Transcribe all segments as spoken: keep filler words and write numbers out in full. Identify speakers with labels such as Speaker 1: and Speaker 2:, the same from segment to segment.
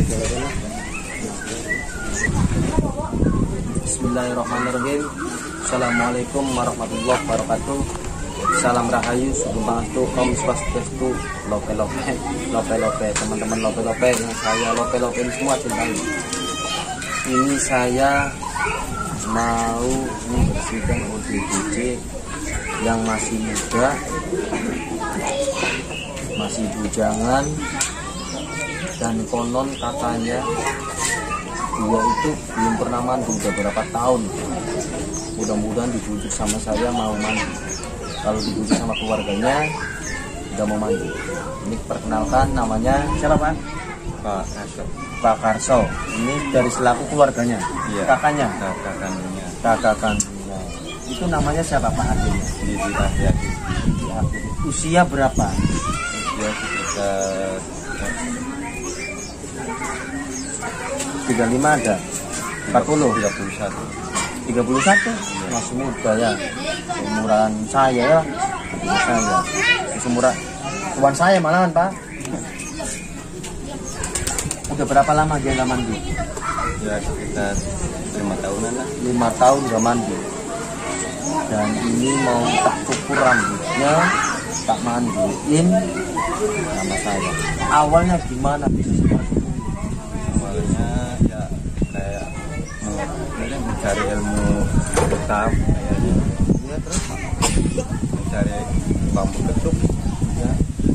Speaker 1: Bismillahirrahmanirrahim. Assalamualaikum warahmatullahi wabarakatuh. Salam rahayu, sugeng pangastu, om swastiastu, lope-lope, lope-lope, teman-teman lope-lope yang saya lope-lope ini semua cintai. Ini saya mau membersihkan O D G J yang masih muda, masih bujangan, dan konon katanya dia itu belum pernah mandi udah berapa tahun. Mudah-mudahan dibujuk sama saya mau mandi. Kalau dibujuk sama keluarganya udah mau mandi. Ini perkenalkan, namanya siapa Pak?
Speaker 2: Pak Karso.
Speaker 1: Pak Karso. Ini dari selaku keluarganya.
Speaker 2: Iya.
Speaker 1: Kakaknya.
Speaker 2: Kakak kandungnya.
Speaker 1: Kakak kandungnya. Itu namanya siapa Pak adiknya?
Speaker 2: Didi Ahyadi.
Speaker 1: Usia berapa?
Speaker 2: Usia sekitar
Speaker 1: tiga puluh lima ada. empat puluh.
Speaker 2: tiga puluh satu.
Speaker 1: tiga puluh satu.
Speaker 2: Iya.
Speaker 1: Masih muda ya. Umuran saya ya. Umuran saya. Seumuran tuan saya malahan Pak. Udah berapa lama dia nggak mandi?
Speaker 2: Ya sekitar lima tahunan lah.
Speaker 1: lima tahun nggak mandi. Dan ini mau tak cukur rambutnya, tak mandiin sama saya. Awalnya gimana bisa seperti ini?
Speaker 2: Awalnya ya kayak mau mungkin mencari ilmu hitam kayaknya.
Speaker 1: Ya terus Pak?
Speaker 2: Mencari bambu ketuk.
Speaker 1: Ya.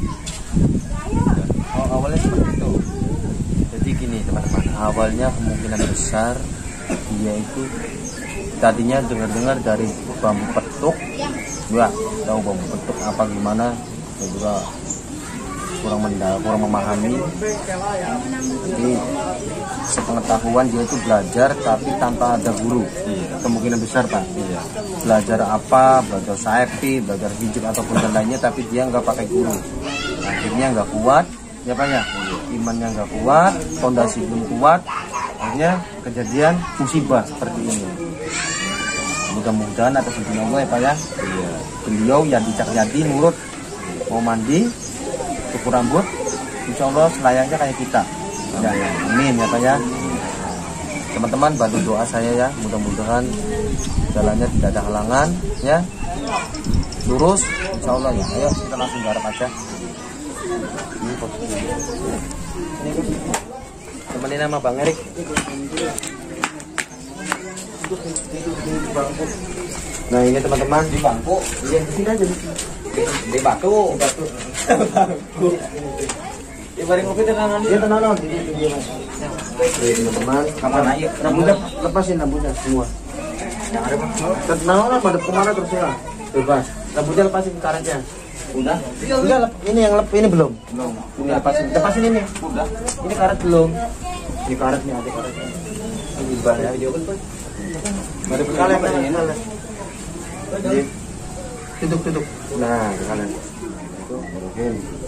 Speaker 1: Oh, awalnya seperti itu. Jadi gini teman-teman, awalnya kemungkinan besar dia itu tadinya dengar-dengar dari bambu petuk, ya tahu bambu petuk apa gimana, saya juga kurang mendalam, kurang memahami. Jadi sepengetahuan dia itu belajar tapi tanpa ada guru.
Speaker 2: Iya.
Speaker 1: Kemungkinan besar Pak.
Speaker 2: Iya.
Speaker 1: Belajar apa, belajar saepi, belajar hijab ataupun yang lainnya, tapi dia nggak pakai guru. Akhirnya nggak kuat, ya Pak ya. Imannya nggak kuat, fondasi belum kuat, akhirnya kejadian musibah seperti ini. Mudah-mudahan atas izin Allah ya Pak ya.
Speaker 2: Iya.
Speaker 1: Beliau yang dicak jadi nurut, mau mandi, cukur rambut, insya Allah selayaknya kayak kita. Ya, amin ya Pak ya. Teman-teman bantu doa saya ya, mudah-mudahan jalannya tidak ada halangan ya, lurus insya Allah ya. Ayo kita langsung garap aja. Ini posisi. Ini posisi. Temenin sama Bang Erik. Nah ini teman-teman di bangku, iya di sini aja di batu, batu. Di bareng kopi tenanan dia tenanan di situ dia mas. Jadi teman-teman, kapan aja? Rambutnya lepasin rambutnya semua. Yang ada mas. Tenanan pada kemana terus ya? Bebas. Rambutnya lepasin karetnya. Udah? Udah lep, ini yang lep ini belum? Belum. Ini lepasin, lepasin ini. Udah. Ini karet belum? Ini karetnya, ada karetnya. Ini bar ya video kan Pak. Ada bekal apa ini? Jadi duduk-duduk. Nah, kalian. Itu oke.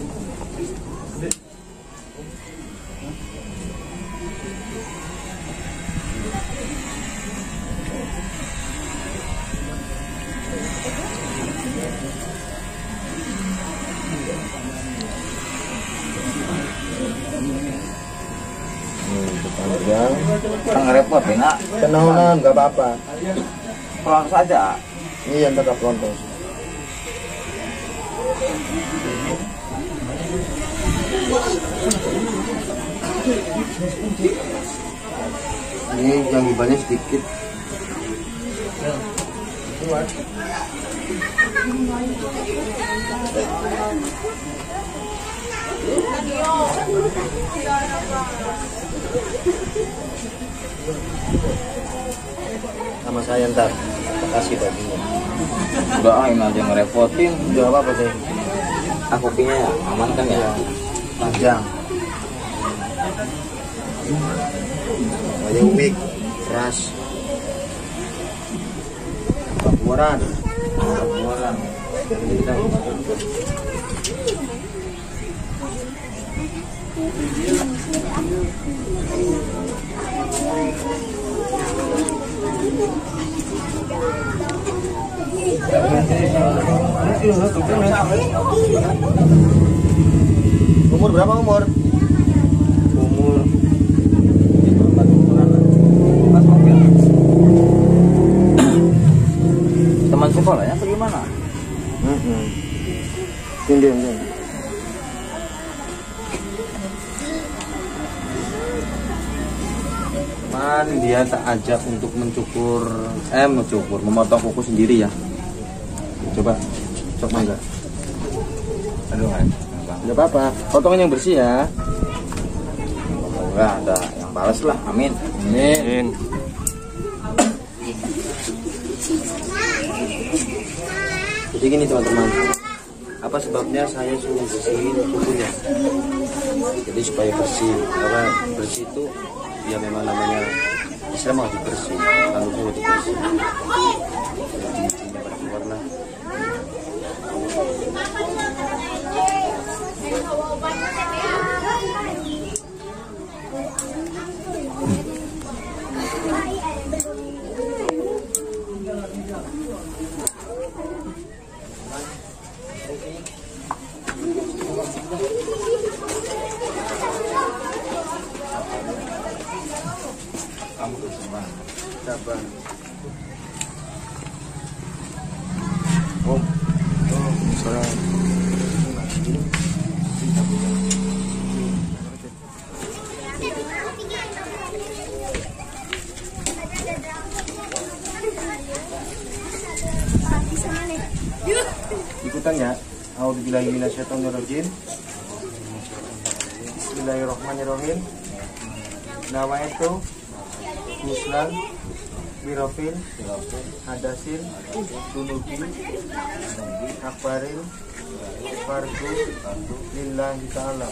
Speaker 1: Panjang,
Speaker 2: Nggak repot ya nak?
Speaker 1: tenanan nggak apa-apa.
Speaker 2: Pulang saja.
Speaker 1: Iya tetap lontos. Ini yang gibahnya sedikit. Sama saya ntar kasih bajunya.
Speaker 2: Udah ah, ini aja ngerepotin.
Speaker 1: Udah apa apa sih?
Speaker 2: Aku punya ya, aman kan ya?
Speaker 1: Panjang. Wajah ubik, keras. Papuran.
Speaker 2: Papuran.
Speaker 1: Ini kita Umur berapa umur?
Speaker 2: Umur sekolahnya atau gimana?
Speaker 1: Hmm. Diam, diam, diam. Man, dia tak ajak untuk mencukur, eh mencukur, memotong kuku sendiri ya. Coba, coba enggak?
Speaker 2: Aduh, kan.
Speaker 1: Enggak apa-apa, potongan yang bersih ya.
Speaker 2: Enggak ada yang balas lah, amin.
Speaker 1: Amin. Jadi gini teman-teman, apa sebabnya saya suruh bersihin kukunya? Jadi supaya bersih, karena bersih itu ya memang namanya Islam harus bersih, rambutnya harus bersih. Jadi ini berkeluar lah. Sabar. Om. Oh, salam. Ikutan ya. A'udzubillahi minasyaitonirrajim. Bismillahirrahmanirrahim. Nawaitu Muslan Birofil Hadasin Dunubi Akbaril Fardu Lillahi Ta'ala.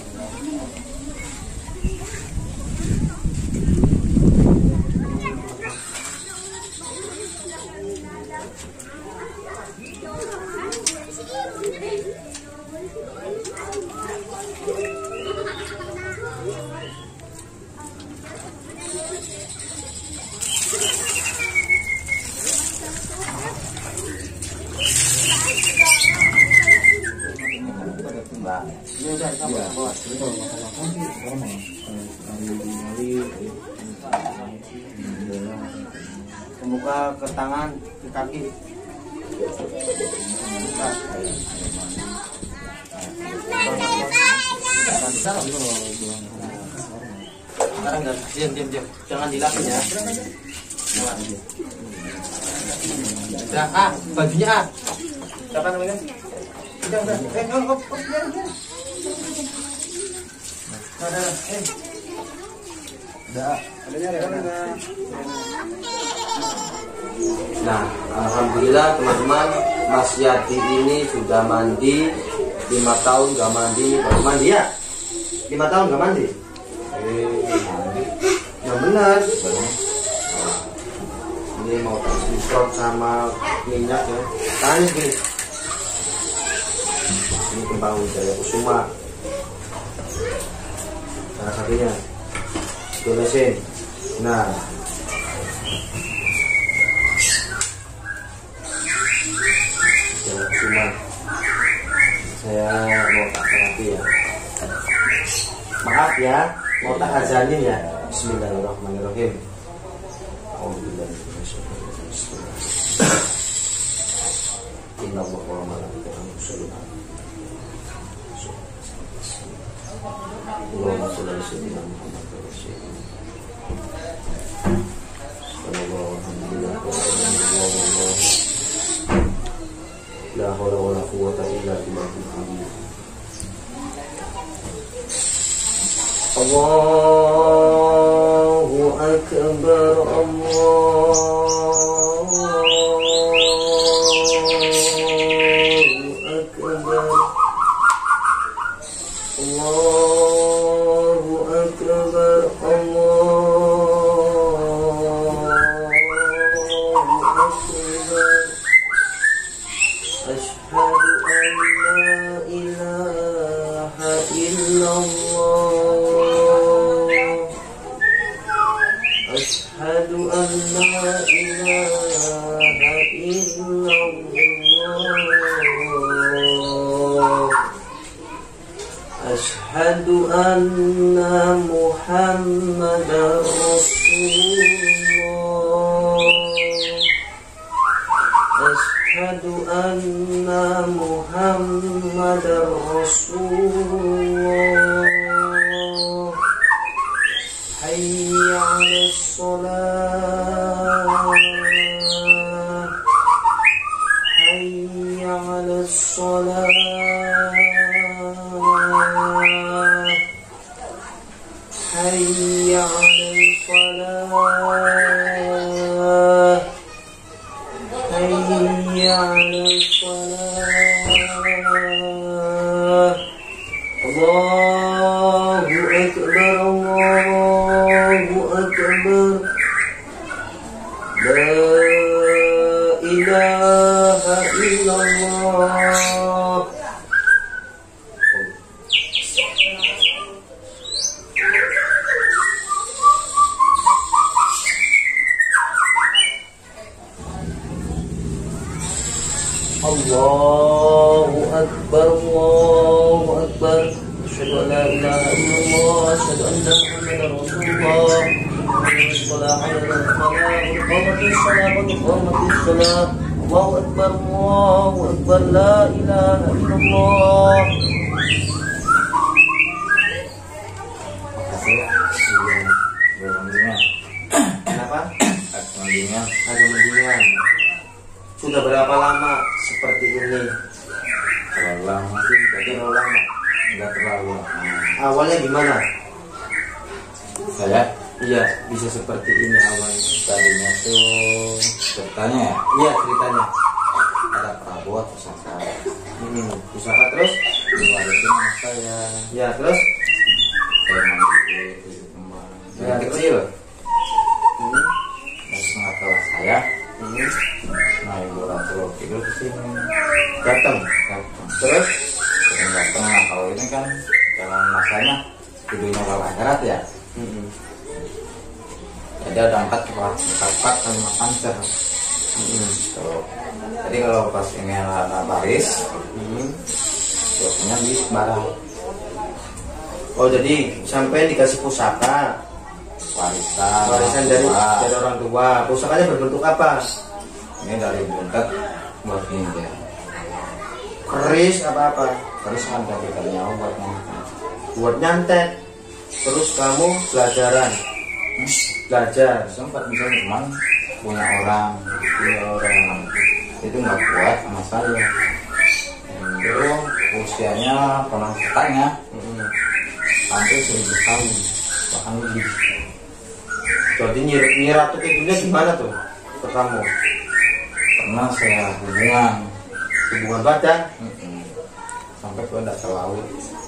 Speaker 1: Membuka ke tangan, ke kaki. Sekarang enggak, diam, diam, diam. Jangan dilapin ya. Nah, ah, bajunya ah. Siapa namanya? Udah, udah. Eh, oh, oh, oh, biar, biar. Nah, nah, nah, eh. Udah, adanya ada. Nah, alhamdulillah teman-teman, Mas Yadi ini sudah mandi lima tahun gak mandi, baru mandi ya? lima tahun gak mandi? Eh, mandi. Yang benar. Nah, ini mau disemprot sama minyak ya. Tangan gini. Ini kembang Wijaya Kusuma. Salah satunya. Dolesin. Nah. Cuma saya mau tak terapi ya. Maaf ya, mau tak azanin ya. Bismillahirrahmanirrahim. Inna Allaha wa malaikatahu yusholluna 'alan nabi. Allahumma shalli ala sayyidina Muhammad wa rasulillah. Sallallahu alaihi wa sallam. La haula wala quwwata illa billahil aliyyil azim. Allahu akbar, Allahu akbar, Allahu akbar, Allahu akbar. Asyhadu an la ilaha illallah. Asyhadu an la ilaha illallah. Asyhadu anna Muhammadar Rasulullah. Asyhadu Asyhadu anna Muhammadar Rasulullah. Hayya 'alas shalah. Hayya 'alas shalah. Hayya 'alal falah. Hayya 'alal falah. Allahu akbar, Allahu akbar. La ilaha illallah. Allahu akbar, Allahu akbar. Asyhadu an la ilaha illallah, asyhadu anna Muhammadar Rasulullah. Allahu akbar, Allahu akbar, la ilaha illallah. Kenapa? Ada mendingan. Sudah berapa lama seperti ini?
Speaker 2: Terlalu lama sih, tapi
Speaker 1: Terlalu lama.
Speaker 2: nggak terlalu lama.
Speaker 1: Awalnya gimana?
Speaker 2: Saya
Speaker 1: Iya, bisa seperti ini awalnya.
Speaker 2: tadinya tuh ceritanya ya,
Speaker 1: Iya, ceritanya.
Speaker 2: ada perabot pusaka.
Speaker 1: Hmm, pusaka terus?
Speaker 2: Diwarisin sama saya.
Speaker 1: Ya, terus?
Speaker 2: Saya mandi di rumah. Dari
Speaker 1: Ya,
Speaker 2: kecil,
Speaker 1: Hmm.
Speaker 2: dari setengah kelas saya.
Speaker 1: Hmm.
Speaker 2: Nah, ibu orang tua tidur ke sini.
Speaker 1: Datang.
Speaker 2: Datang.
Speaker 1: Terus?
Speaker 2: Sering datang. Nah, kalau ini kan dalam masanya tidurnya kalau akhirat ya.
Speaker 1: Hmm.
Speaker 2: Jadi ada empat empat kali makan ser.
Speaker 1: Hmm.
Speaker 2: Tuh. Jadi kalau pas ini ada baris,
Speaker 1: Hmm.
Speaker 2: biasanya di barang
Speaker 1: Oh, jadi sampai dikasih pusaka
Speaker 2: warisan,
Speaker 1: warisan dari
Speaker 2: tua.
Speaker 1: dari orang tua. Pusakanya berbentuk apa?
Speaker 2: Ini dari buntet buat ninja.
Speaker 1: Keris apa apa?
Speaker 2: Terus ada kita nyawa buat makan.
Speaker 1: Buat nyantet. Terus kamu belajaran. Belajar.
Speaker 2: Sempat bisa cuman punya orang,
Speaker 1: Punya orang.
Speaker 2: itu nggak kuat sama saya. Itu usianya pernah katanya
Speaker 1: Hmm.
Speaker 2: hampir seribu tahun bahkan lebih.
Speaker 1: Jadi nyir nyiratu kidulnya gimana tuh ke kamu?
Speaker 2: Pernah saya hubungan,
Speaker 1: Hubungan badan.
Speaker 2: mm-mm, sampai ke dasar laut.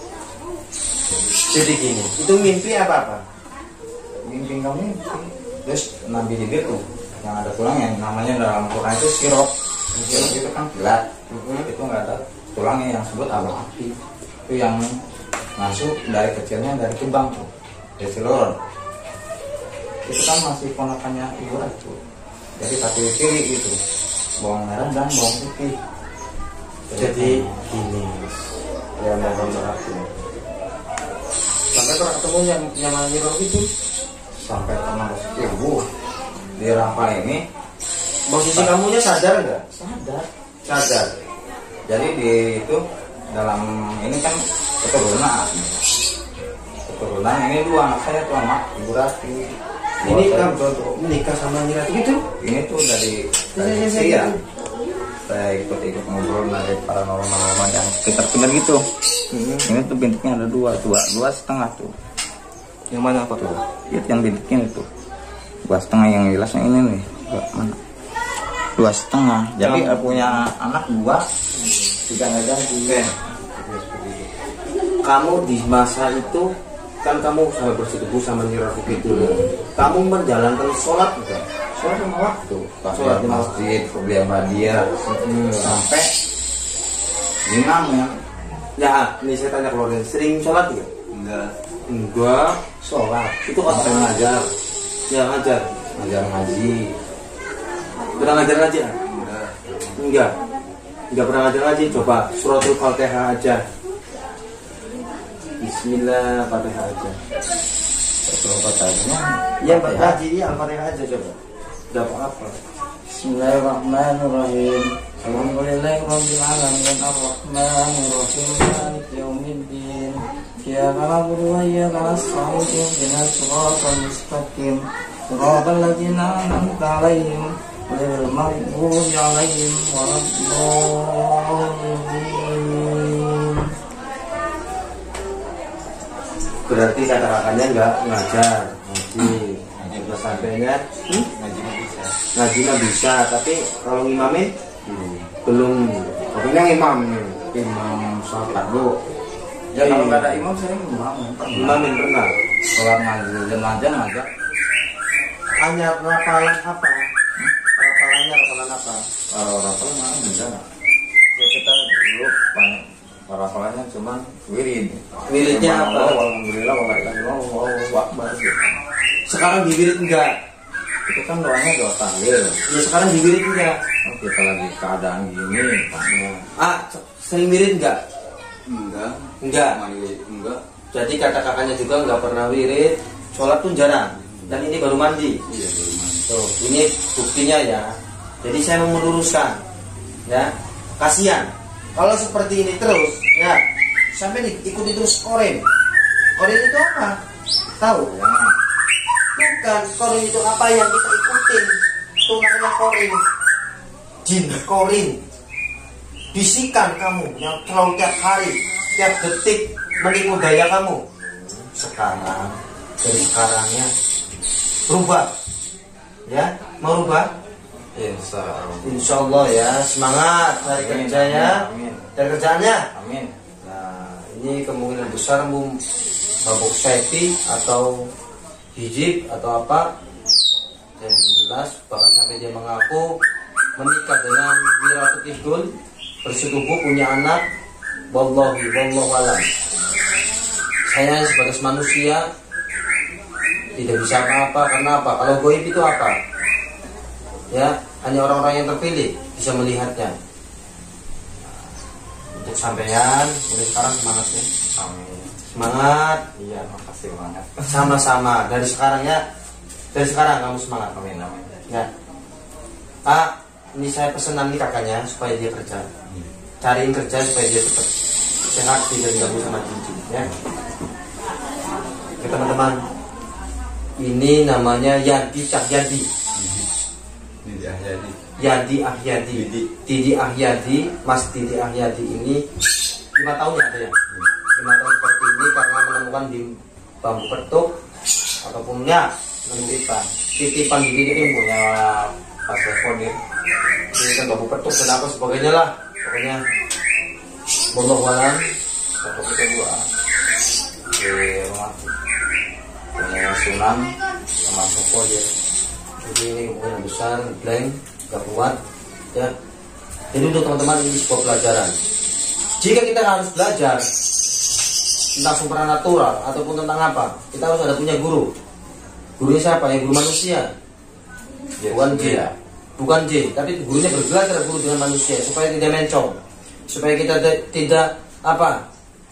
Speaker 1: Jadi gini, itu mimpi apa apa?
Speaker 2: Mimpi nggak mimpi. Terus Nabi Hidir tuh yang ada tulangnya, namanya dalam Quran itu sirop. Sirop itu kan gelat,
Speaker 1: Mhm.
Speaker 2: itu nggak ada tulangnya yang sebut abang api. Itu yang masuk dari kecilnya dari kembang tuh, dari seluruh. Itu kan masih ponakannya ibu ratu. Jadi satu ciri itu, bawang merah dan bawang putih.
Speaker 1: Jadi gini, ya mohon maaf ya. Sampai pernah ketemu yang yang nyirok itu.
Speaker 2: sampai pernah ibu di Rafa ini
Speaker 1: Posisi kamunya sadar nggak?
Speaker 2: sadar.
Speaker 1: Sadar.
Speaker 2: Jadi di itu dalam ini kan keturunan, keturunan ini dua anak saya tuh anak ibu ratu.
Speaker 1: Ini kamu contoh menikah sama nyiratu itu?
Speaker 2: Ini tuh dari dari
Speaker 1: Iya, iya,
Speaker 2: usia.
Speaker 1: iya.
Speaker 2: Saya ikut-ikut ngobrol dari paranormal yang sekitar-sekitar gitu.
Speaker 1: Hmm.
Speaker 2: Ini tuh bintiknya ada dua, dua, dua setengah tuh.
Speaker 1: Yang mana apa tuh?
Speaker 2: Itu yang bintiknya itu. Dua setengah yang jelasnya ini nih. Dua, mana? Dua setengah. Jadi
Speaker 1: Yang-
Speaker 2: punya anak dua, tiga nggak jadi.
Speaker 1: Oke. Kamu di masa itu kan kamu sampai bersetubuh sama nyiratu itu. Kamu menjalankan sholat enggak?
Speaker 2: Sholat lima waktu. Pas
Speaker 1: Sholat
Speaker 2: sholat di
Speaker 1: lima
Speaker 2: masjid, kuliah Badia,
Speaker 1: Hmm.
Speaker 2: sampai imam ya.
Speaker 1: Ya, ini saya tanya keluarga, sering sholat enggak?
Speaker 2: Enggak.
Speaker 1: Enggak.
Speaker 2: Sholat.
Speaker 1: Itu apa?
Speaker 2: Sampai ngajar,
Speaker 1: Ya ngajar.
Speaker 2: ngajar ngaji.
Speaker 1: Pernah ngajar ngaji?
Speaker 2: Enggak.
Speaker 1: Enggak. Enggak pernah ngajar ngaji. Coba suratul Fatihah aja. Bismillah, Fatihah aja.
Speaker 2: Betul katanya.
Speaker 1: Ya, Pak Haji, ya Al-Fatihah aja coba. Enggak apa-apa.
Speaker 2: Bismillahirrahmanirrahim. Alhamdulillahi rabbil alamin arrahmanir rahim maliki yaumiddin iyyaka na'budu wa iyyaka nasta'in ihdinas siratal mustaqim siratal ladzina an'amta 'alaihim ghairil maghdubi 'alaihim waladdallin.
Speaker 1: Berarti kata-katanya enggak ngajar ngaji ngaji sampainya hmm?
Speaker 2: Ngaji bisa.
Speaker 1: Ngaji mah bisa, tapi kalau ngimamin belum. Pokoknya imam
Speaker 2: Imam sholat bu. Ya kalau nggak ada imam saya imam.
Speaker 1: imamin pernah.
Speaker 2: Sholat ngaji jemaah aja.
Speaker 1: Hanya rapalan apa? Rapalannya rapalan apa?
Speaker 2: Kalau rapalan mah enggak. Ya kita dulu banyak rapalannya cuma wirid.
Speaker 1: Wiridnya apa?
Speaker 2: Alhamdulillah wallahu akbar.
Speaker 1: Sekarang di wirid enggak?
Speaker 2: Itu kan doanya doa tahlil.
Speaker 1: Ya sekarang di wirid enggak?
Speaker 2: Oh, kita lagi keadaan gini, Paknya.
Speaker 1: Ah, sering wirid enggak?
Speaker 2: Enggak.
Speaker 1: Enggak.
Speaker 2: Enggak.
Speaker 1: Jadi kata kakaknya juga enggak pernah wirid, sholat pun jarang. Dan ini baru mandi.
Speaker 2: Iya, baru mandi.
Speaker 1: Tuh, ini buktinya ya. Jadi saya mau meluruskan, ya. Kasihan. Kalau seperti ini terus, ya, sampai ikuti terus korin. Korin itu apa? Tahu?
Speaker 2: Ya.
Speaker 1: Bukan, korin itu apa yang kita ikutin. Itu namanya korin. Jin korin. Bisikan kamu yang terlalu tiap hari, tiap detik menipu daya kamu. Sekarang, dari sekarangnya berubah. Ya, mau rubah?
Speaker 2: Insya Allah.
Speaker 1: Insya Allah ya, semangat cari kerjanya,
Speaker 2: Amin.
Speaker 1: cari kerjaannya.
Speaker 2: Amin.
Speaker 1: Nah, ini kemungkinan besar mu mabuk safety atau hijab atau apa, saya belum jelas. Bahkan sampai dia mengaku menikah dengan Wira Petihul, bersetubuh punya anak. Wallahi, wallahu alam. Saya sebagai manusia tidak bisa apa-apa. Karena apa? Kalau goib itu apa? Ya, hanya orang-orang yang terpilih bisa melihatnya. Untuk sampean, mulai sekarang semangat ya.
Speaker 2: Amin.
Speaker 1: Semangat.
Speaker 2: Iya, makasih banget.
Speaker 1: Sama-sama. Dari sekarang ya. Dari sekarang kamu semangat.
Speaker 2: Amin, amin.
Speaker 1: Ya. Pak, ini saya pesenan nih kakaknya supaya dia kerja. Cariin kerja supaya dia cepat sehat, tidak diganggu sama cincin. Ya. Oke teman-teman. Ini namanya Yadi Cahyadi.
Speaker 2: Didi Ahyadi.
Speaker 1: Yadi Ahyadi.
Speaker 2: Didi.
Speaker 1: Didi Ahyadi, Mas Didi Ahyadi ini lima tahun ya ada ya. Lima tahun seperti ini karena menemukan di bambu petuk ataupun ya titipan, titipan di ini punya Pak Sefonir. Ini kan bambu petuk dan apa sebagainya lah. Pokoknya wallahu alam.
Speaker 2: Satu kita dua. Di rumah punya Sunan sama Soko ya.
Speaker 1: Jadi ini kemungkinan besar blank, gak kuat ya. Jadi untuk teman-teman ini sebuah pelajaran. Jika kita harus belajar tentang supranatural ataupun tentang apa, kita harus ada punya guru. Gurunya siapa? Ya guru manusia.
Speaker 2: Ya,
Speaker 1: Bukan jin.
Speaker 2: ya.
Speaker 1: Bukan jin, tapi gurunya berbelajar guru dengan manusia supaya tidak mencong, supaya kita tidak apa?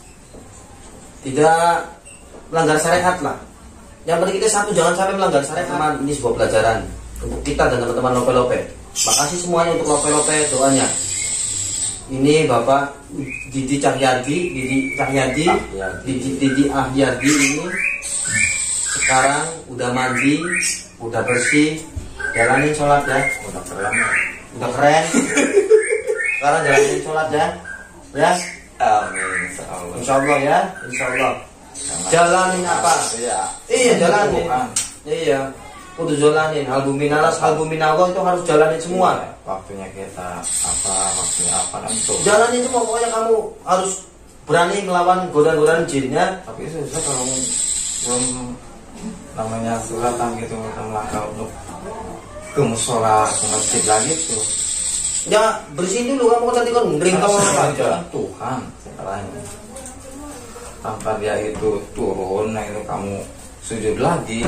Speaker 1: Tidak melanggar syariat lah. Yang penting kita satu, jangan sampai melanggar syariat. Teman, ini sebuah pelajaran untuk kita dan teman-teman lope-lope. Makasih semuanya untuk lope-lope doanya. Ini Bapak Didi Cahyadi, Didi Cahyadi, Didi, Didi Ahyadi ini sekarang udah mandi, udah bersih, jalanin sholat ya.
Speaker 2: Udah keren ya.
Speaker 1: Udah keren. Sekarang jalanin sholat ya. Ya.
Speaker 2: Amin. Insya Allah.
Speaker 1: Insya Allah ya. Insya Allah. Jalanin apa?
Speaker 2: Iya.
Speaker 1: Iya jalanin.
Speaker 2: Bukan.
Speaker 1: Iya. Kudu jalanin. Hal buminalas, hal buminallah itu harus jalanin semua.
Speaker 2: Iya, waktunya kita apa, waktunya apa dan itu.
Speaker 1: Jalanin semua. Pokoknya kamu harus berani melawan godaan-godaan jinnya.
Speaker 2: Tapi susah kalau belum namanya suratan gitu kita melangkah untuk ke musola, ke masjid lagi tuh.
Speaker 1: Ya bersihin dulu, kamu kan tadi kan ngeringkau aja.
Speaker 2: Tuhan sekarang tanpa dia itu turun, nah itu kamu sujud lagi.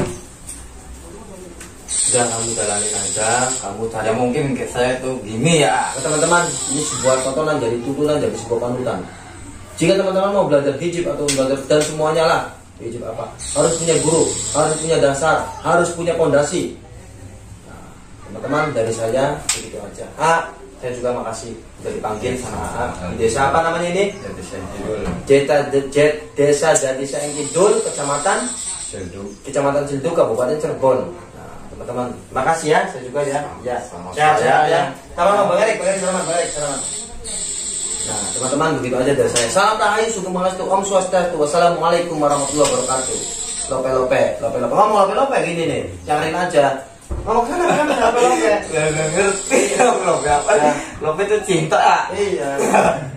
Speaker 1: Udah kamu jalanin aja, kamu cari.
Speaker 2: Ya mungkin ke saya tuh gini ya.
Speaker 1: Nah, teman-teman, ini sebuah tontonan, jadi tuntunan, jadi sebuah panutan. Jika teman-teman mau belajar hijab atau belajar dan semuanya lah, hijab apa? Harus punya guru, harus punya dasar, harus punya pondasi. Nah, teman-teman dari saya begitu aja. Ah,
Speaker 3: Saya juga makasih sudah dipanggil sama A A. Di desa apa namanya ini?
Speaker 2: Desa Kidul.
Speaker 3: Desa Jet Desa Jatisa Kidul, Kecamatan
Speaker 2: Selduk.
Speaker 3: Kecamatan Cilduk, Kabupaten Cirebon. Nah, teman-teman, makasih ya, saya juga ya. Ya,
Speaker 2: Sama
Speaker 3: sehat,
Speaker 2: saya
Speaker 3: sehat ya.
Speaker 2: ya.
Speaker 3: Sama Bang Erik, Bang Erik, selamat, Bang Erik, selamat. Nah, teman-teman, begitu aja dari saya. Salam Rahayu, Sugeng Pangestu, Om Swastiastu, wassalamualaikum warahmatullahi wabarakatuh. Lope-lope, lope-lope, ngomong lope-lope gini nih, cariin aja. Ngomong sana kan lope-lope.
Speaker 2: Nggak ngerti lope apa? Lope itu cinta.
Speaker 3: Iya.